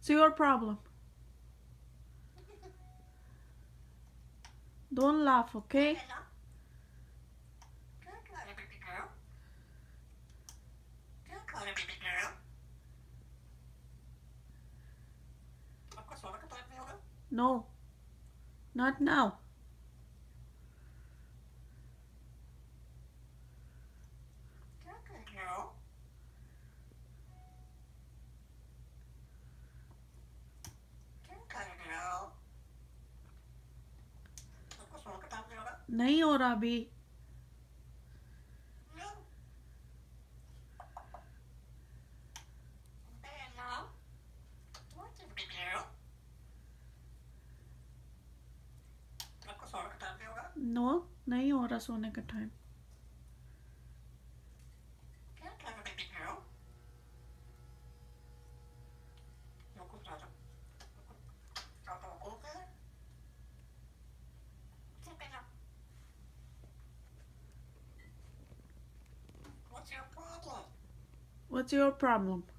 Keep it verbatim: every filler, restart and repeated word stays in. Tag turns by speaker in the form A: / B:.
A: It's your problem. Don't laugh, okay? No, not now. नहीं हो रहा अभी. नो नहीं हो रहा सोने का टाइम. What's your problem?